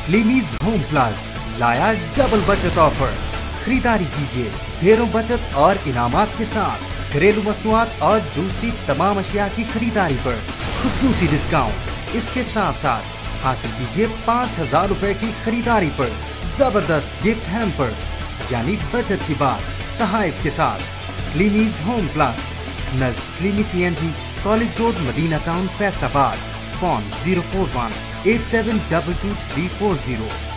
स्लिमीज home plus लाया double बचत offer. खरीदारी कीजिए ढेरों बचत और इनामात के साथ। घरेलू मसनूआत और दूसरी तमाम अशिया की खरीदारी पर खुसूसी डिस्काउंट। इसके साथ साथ हासिल कीजिए 5000 रुपए की खरीदारी पर जबरदस्त गिफ्ट हैम्पर, यानी बचत की बात तहाइफ के साथ। स्लिमीज होम प्लस, नज़दीक Slimi CNG, college road, Madina town, Faisalabad. Phone 041 8722 340।